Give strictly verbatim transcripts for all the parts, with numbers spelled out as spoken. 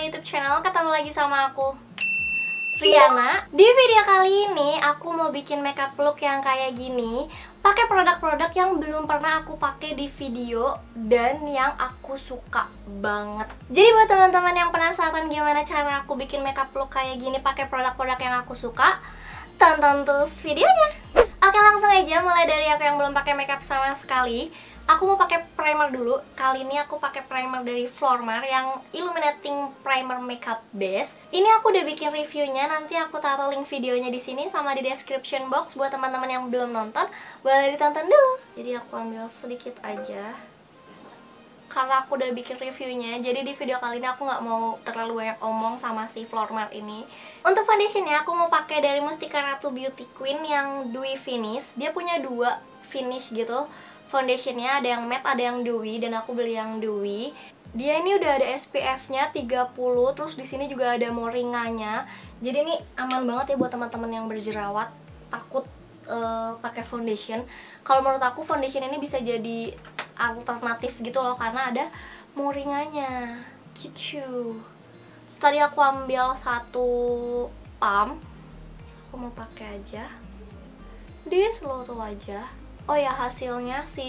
YouTube channel, ketemu lagi sama aku Riana. Di video kali ini aku mau bikin makeup look yang kayak gini, pakai produk-produk yang belum pernah aku pakai di video dan yang aku suka banget. Jadi buat teman-teman yang penasaran gimana cara aku bikin makeup look kayak gini pakai produk-produk yang aku suka, tonton terus videonya. Oke, langsung aja mulai dari aku yang belum pakai makeup sama sekali. Aku mau pakai primer dulu. Kali ini aku pakai primer dari Flormar yang Illuminating Primer Makeup Base. Ini aku udah bikin reviewnya, nanti aku taruh link videonya di sini sama di description box buat teman-teman yang belum nonton, boleh ditonton dulu. Jadi aku ambil sedikit aja. Karena aku udah bikin reviewnya, jadi di video kali ini aku nggak mau terlalu banyak omong sama si Flormar ini. Untuk foundationnya aku mau pakai dari Mustika Ratu Beauty Queen yang Dewy Finish. Dia punya dua finish gitu. Foundationnya ada yang matte, ada yang dewy, dan aku beli yang dewy. Dia ini udah ada S P F-nya tiga puluh, terus di sini juga ada moringanya. Jadi ini aman banget ya buat teman-teman yang berjerawat, takut uh, pakai foundation. Kalau menurut aku foundation ini bisa jadi alternatif gitu loh, karena ada moringanya gitu. Terus tadi aku ambil satu pump, aku mau pakai aja di seluruh wajah. Oh ya, hasilnya si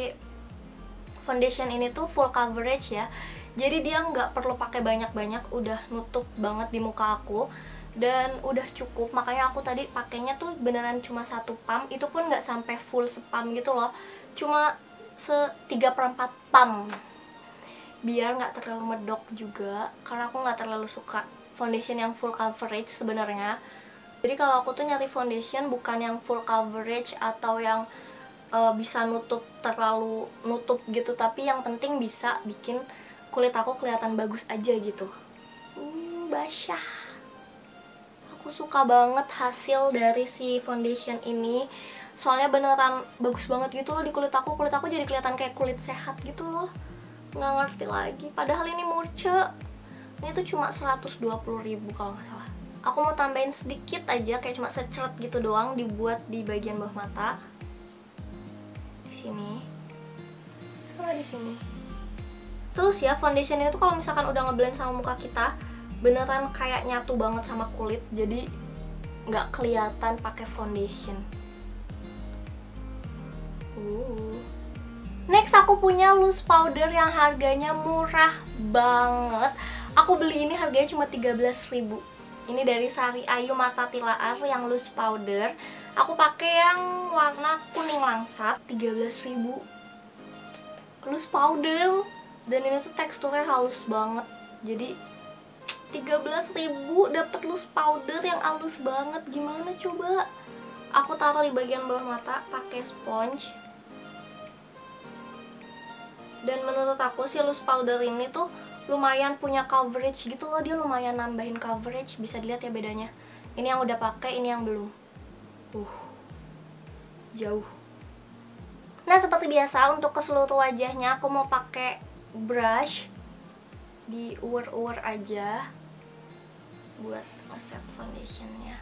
foundation ini tuh full coverage ya. Jadi dia nggak perlu pakai banyak-banyak, udah nutup banget di muka aku dan udah cukup. Makanya aku tadi pakainya tuh beneran cuma satu pump, itu pun nggak sampai full sepam gitu loh. Cuma setiga perempat pump, biar nggak terlalu medok juga. Karena aku nggak terlalu suka foundation yang full coverage sebenarnya. Jadi kalau aku tuh nyari foundation bukan yang full coverage atau yang Uh, bisa nutup terlalu nutup gitu, tapi yang penting bisa bikin kulit aku kelihatan bagus aja gitu. Hmm, basah. Aku suka banget hasil dari si foundation ini. Soalnya beneran bagus banget gitu loh di kulit aku. Kulit aku jadi kelihatan kayak kulit sehat gitu loh. Nggak ngerti lagi. Padahal ini murce. Ini tuh cuma seratus dua puluh ribu kalau nggak salah. Aku mau tambahin sedikit aja, kayak cuma seceret gitu doang, dibuat di bagian bawah mata. Sini sama di sini. Terus ya, foundation ini tuh kalau misalkan udah ngeblend sama muka kita beneran kayak nyatu banget sama kulit, jadi nggak kelihatan pakai foundation. Uh. Next aku punya loose powder yang harganya murah banget. Aku beli ini harganya cuma tiga belas ribu. Ini dari Sari Ayu Marta Tilaar yang loose powder. Aku pakai yang warna kuning langsat, tiga belas ribu. Loose powder. Dan ini tuh teksturnya halus banget. Jadi tiga belas ribu dapet loose powder yang halus banget. Gimana coba? Aku taruh di bagian bawah mata pakai sponge. Dan menurut aku si loose powder ini tuh lumayan punya coverage gitu loh. Dia lumayan nambahin coverage, bisa dilihat ya bedanya. Ini yang udah pakai, ini yang belum. Uh, jauh. Nah, seperti biasa untuk ke seluruh wajahnya aku mau pakai brush, diuwer-uwer aja buat ngeset foundationnya.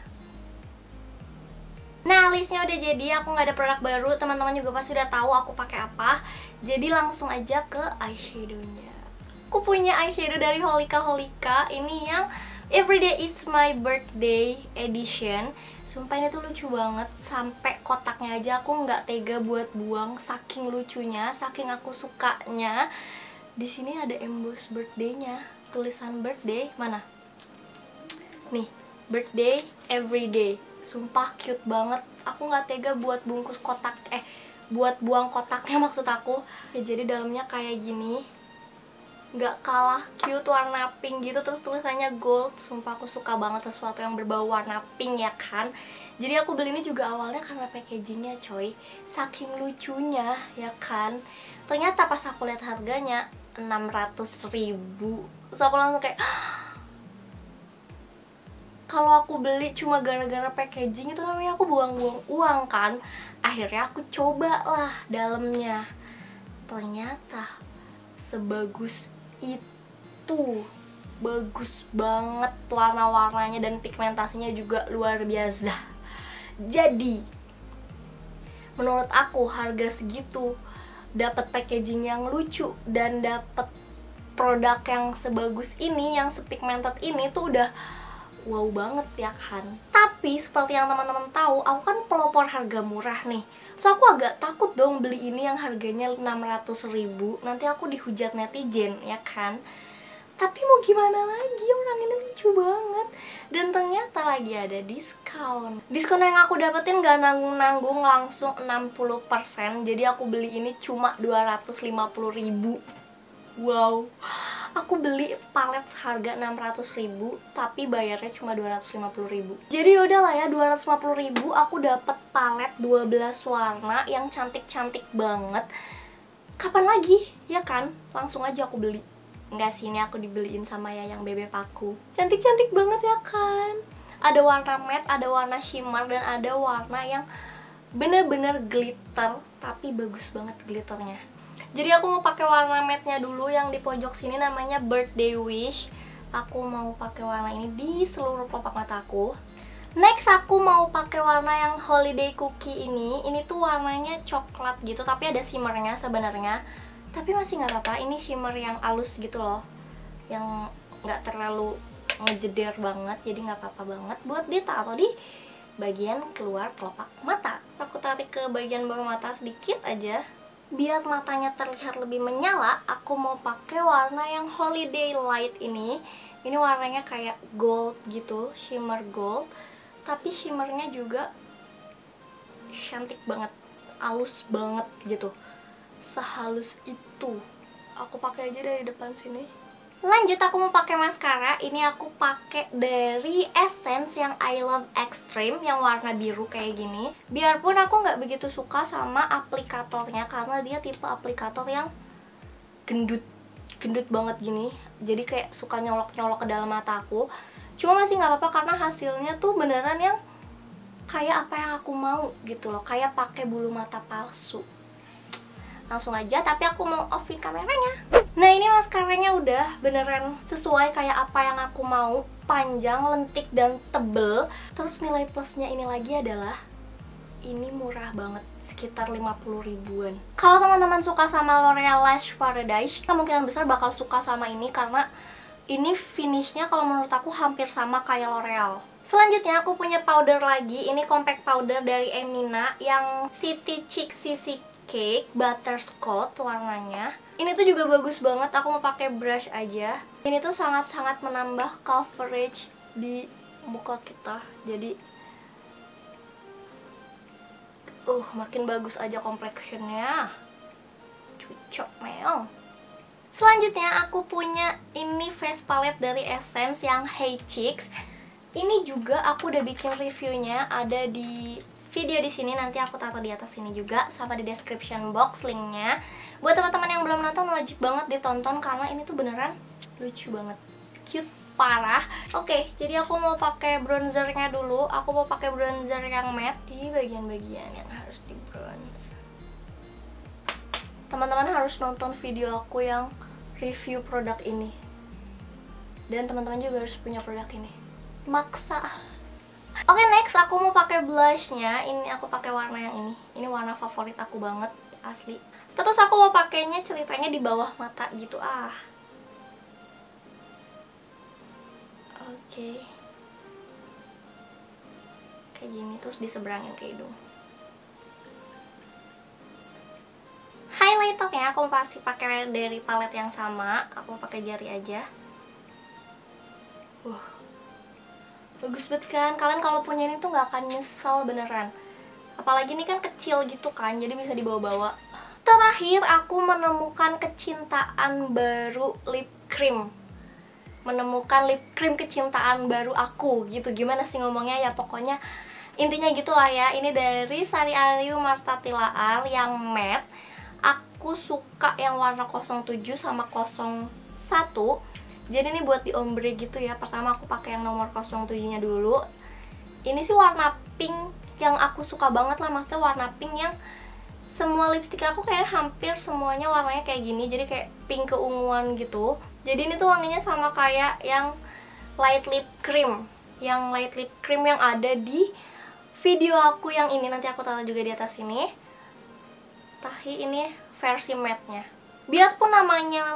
Nah, listnya udah jadi, aku nggak ada produk baru, teman-teman juga pasti udah tahu aku pakai apa. Jadi langsung aja ke eyeshadownya. Aku punya eyeshadow dari Holika Holika, ini yang Everyday It's My Birthday Edition. Sumpah ini tuh lucu banget, sampai kotaknya aja aku nggak tega buat buang, saking lucunya, saking aku sukanya. Di sini ada emboss birthday-nya, tulisan birthday mana? Nih, birthday everyday. Sumpah cute banget. Aku nggak tega buat bungkus kotak, eh buat buang kotaknya maksud aku. Ya, jadi dalamnya kayak gini. Nggak kalah cute, warna pink gitu, terus tulisannya gold. Sumpah aku suka banget sesuatu yang berbau warna pink ya kan. Jadi aku beli ini juga awalnya karena packagingnya coy, saking lucunya ya kan. Ternyata pas aku lihat harganya enam ratus ribu, terus aku langsung kayak kalau aku beli cuma gara-gara packaging itu namanya aku buang-buang uang kan. Akhirnya aku cobalah dalamnya, ternyata sebagus itu, bagus banget warna-warnanya dan pigmentasinya juga luar biasa. Jadi menurut aku harga segitu, dapat packaging yang lucu dan dapat produk yang sebagus ini, yang sepigmented ini tuh udah wow banget ya kan. Tapi seperti yang teman-teman tahu, aku kan pelopor harga murah nih. So aku agak takut dong beli ini yang harganya enam ratus ribu. Nanti aku dihujat netizen ya kan. Tapi mau gimana lagi, orang ini lucu banget. Dan ternyata lagi ada diskon. Diskon yang aku dapetin gak nanggung-nanggung, langsung enam puluh persen. Jadi aku beli ini cuma dua ratus lima puluh ribu. Wow, aku beli palet seharga enam ratus ribu, tapi bayarnya cuma dua ratus lima puluh ribu. Jadi yaudah lah ya, dua ratus lima puluh ribu aku dapet palet dua belas warna yang cantik-cantik banget. Kapan lagi, ya kan? Langsung aja aku beli. Enggak sih, ini aku dibeliin sama Yayang bebek aku. Cantik-cantik banget ya kan? Ada warna matte, ada warna shimmer, dan ada warna yang bener-bener glitter, tapi bagus banget glitternya. Jadi aku mau pakai warna matte-nya dulu yang di pojok sini, namanya Birthday Wish. Aku mau pakai warna ini di seluruh kelopak mataku. Next aku mau pakai warna yang Holiday Cookie ini. Ini tuh warnanya coklat gitu, tapi ada shimmernya sebenarnya. Tapi masih nggak apa-apa, ini shimmer yang halus gitu loh, yang nggak terlalu ngejeder banget, jadi nggak apa-apa banget buat ditaruh di bagian keluar kelopak mata. Aku tarik ke bagian bawah mata sedikit aja, biar matanya terlihat lebih menyala. Aku mau pakai warna yang Holiday Light ini. Ini warnanya kayak gold gitu, shimmer gold, tapi shimmernya juga cantik banget, halus banget gitu. Sehalus itu. Aku pakai aja dari depan sini. Lanjut aku mau pakai maskara. Ini aku pakai dari Essence yang I Love Extreme yang warna biru kayak gini. Biarpun aku nggak begitu suka sama aplikatornya, karena dia tipe aplikator yang gendut gendut banget gini. Jadi kayak suka nyolok-nyolok ke dalam mata aku. Cuma masih nggak apa-apa karena hasilnya tuh beneran yang kayak apa yang aku mau gitu loh. Kayak pakai bulu mata palsu. Langsung aja, tapi aku mau offin kameranya. Nah, ini maskaranya udah beneran sesuai kayak apa yang aku mau. Panjang, lentik, dan tebel. Terus nilai plusnya ini lagi adalah ini murah banget, sekitar lima puluh ribuan. Kalau teman-teman suka sama L'Oreal Lash Paradise, kemungkinan besar bakal suka sama ini karena ini finishnya kalau menurut aku hampir sama kayak L'Oreal. Selanjutnya aku punya powder lagi. Ini compact powder dari Emina yang City Chic C C Cake Butterscotch warnanya. Ini tuh juga bagus banget. Aku mau pakai brush aja. Ini tuh sangat-sangat menambah coverage di muka kita. Jadi uh makin bagus aja complexionnya. Cucok meong. Selanjutnya aku punya ini face palette dari Essence yang Hey Cheeks. Ini juga aku udah bikin reviewnya, ada di video di sini, nanti aku taruh di atas sini juga sama di description box linknya. Buat teman-teman yang belum nonton wajib banget ditonton karena ini tuh beneran lucu banget, cute parah. Oke, jadi aku mau pakai bronzernya dulu. Aku mau pakai bronzer yang matte di bagian-bagian yang harus di bronze. Teman-teman harus nonton video aku yang review produk ini. Dan teman-teman juga harus punya produk ini. Maksa. Oke, next aku mau pakai blushnya. Ini aku pakai warna yang ini. Ini warna favorit aku banget, asli. Terus aku mau pakainya ceritanya di bawah mata gitu ah. Oke. Kayak gini, terus diseberangin ke hidung. Highlighternya aku pasti pakai dari palette yang sama. Aku pakai jari aja. Uh. Bagus banget kan, kalian kalau punya ini tuh gak akan nyesel beneran. Apalagi ini kan kecil gitu kan, jadi bisa dibawa-bawa. Terakhir aku menemukan kecintaan baru lip cream. Menemukan lip cream kecintaan baru aku gitu. Gimana sih ngomongnya ya, pokoknya intinya gitulah ya. Ini dari Sari Ayu Marta Tilaar yang matte. Aku suka yang warna nol tujuh sama nol satu. Jadi ini buat di ombre gitu ya. Pertama aku pakai yang nomor nol tujuh nya dulu. Ini sih warna pink yang aku suka banget lah. Maksudnya warna pink yang semua lipstick aku kayak hampir semuanya warnanya kayak gini. Jadi kayak pink keunguan gitu. Jadi ini tuh wanginya sama kayak yang light lip cream. Yang light lip cream yang ada di video aku yang ini. Nanti aku taruh juga di atas sini. Tapi ini versi matte nya. Biarpun namanya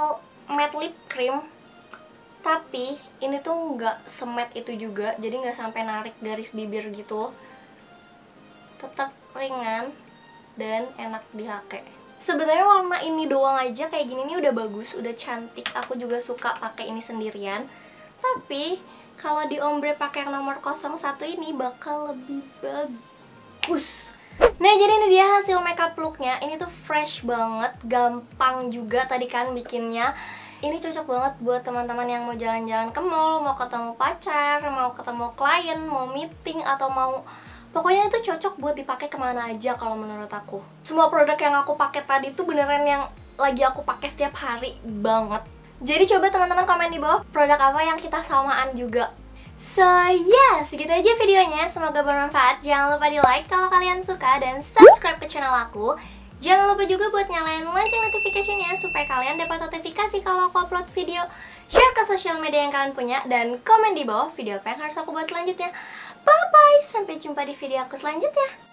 matte lip cream, tapi ini tuh nggak semat itu juga, jadi nggak sampai narik garis bibir gitu. Tetap ringan dan enak dipakai. Sebenarnya warna ini doang aja kayak gini nih udah bagus, udah cantik. Aku juga suka pakai ini sendirian. Tapi kalau di ombre pakai yang nomor nol satu ini bakal lebih bagus. Nah, jadi ini dia hasil makeup looknya. Ini tuh fresh banget, gampang juga tadi kan bikinnya. Ini cocok banget buat teman-teman yang mau jalan-jalan ke mall, mau ketemu pacar, mau ketemu klien, mau meeting, atau mau... Pokoknya itu cocok buat dipakai kemana aja kalau menurut aku. Semua produk yang aku pakai tadi tuh beneran yang lagi aku pakai setiap hari banget. Jadi coba teman-teman komen di bawah produk apa yang kita samaan juga. So yeah, segitu aja videonya. Semoga bermanfaat. Jangan lupa di like kalau kalian suka dan subscribe ke channel aku. Jangan lupa juga buat nyalain lonceng notification-nya supaya kalian dapat notifikasi kalau aku upload video. Share ke sosial media yang kalian punya dan komen di bawah video apa yang harus aku buat selanjutnya. Bye bye, sampai jumpa di video aku selanjutnya.